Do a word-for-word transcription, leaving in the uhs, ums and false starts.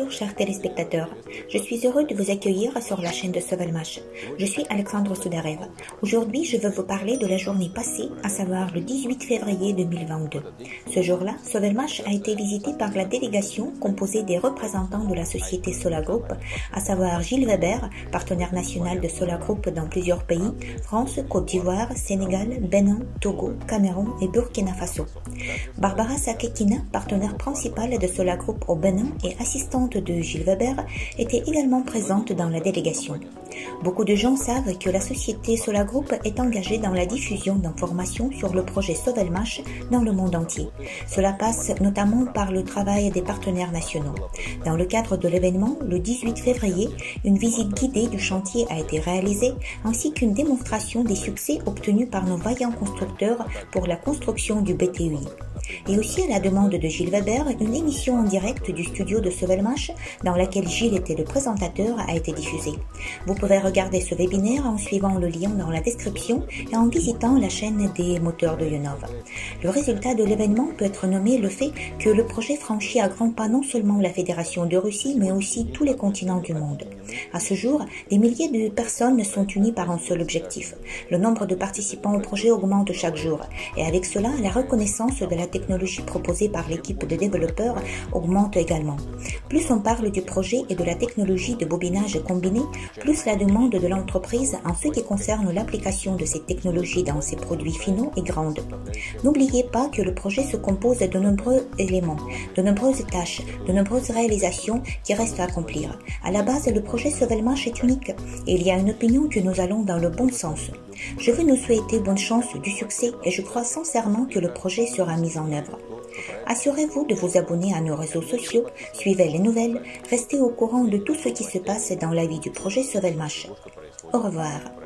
Bonjour chers téléspectateurs, je suis heureux de vous accueillir sur la chaîne de Sovelmash. Je suis Alexandre Soudarev. Aujourd'hui, je veux vous parler de la journée passée, à savoir le dix-huit février deux mille vingt-deux. Ce jour-là, Sovelmash a été visité par la délégation composée des représentants de la société Sola Group, à savoir Gilles Weber, partenaire national de Sola Group dans plusieurs pays, France, Côte d'Ivoire, Sénégal, Bénin, Togo, Cameroun et Burkina Faso. Barbara Sakekina, partenaire principale de Sola Group au Bénin et assistante de Gilles Weber, était également présente dans la délégation. Beaucoup de gens savent que la société Sola Group est engagée dans la diffusion d'informations sur le projet Sovelmash dans le monde entier. Cela passe notamment par le travail des partenaires nationaux. Dans le cadre de l'événement, le dix-huit février, une visite guidée du chantier a été réalisée, ainsi qu'une démonstration des succès obtenus par nos vaillants constructeurs pour la construction du B T U I. Et aussi à la demande de Gilles Weber, une émission en direct du studio de Sovelmash, dans laquelle Gilles était le présentateur, a été diffusée. Vous pouvez regarder ce webinaire en suivant le lien dans la description et en visitant la chaîne des moteurs de Yonov. Le résultat de l'événement peut être nommé le fait que le projet franchit à grands pas non seulement la Fédération de Russie, mais aussi tous les continents du monde. À ce jour, des milliers de personnes sont unies par un seul objectif. Le nombre de participants au projet augmente chaque jour, et avec cela, la reconnaissance de la technologie proposée par l'équipe de développeurs augmente également. Plus on parle du projet et de la technologie de bobinage combiné, plus la demande de l'entreprise en ce qui concerne l'application de ces technologies dans ses produits finaux est grande. N'oubliez pas que le projet se compose de nombreux éléments, de nombreuses tâches, de nombreuses réalisations qui restent à accomplir. À la base, le projet Sovelmash est unique et il y a une opinion que nous allons dans le bon sens. Je veux nous souhaiter bonne chance, du succès et je crois sincèrement que le projet sera mis en œuvre. Assurez-vous de vous abonner à nos réseaux sociaux, suivez les nouvelles, restez au courant de tout ce qui se passe dans la vie du projet Sovelmash. Au revoir.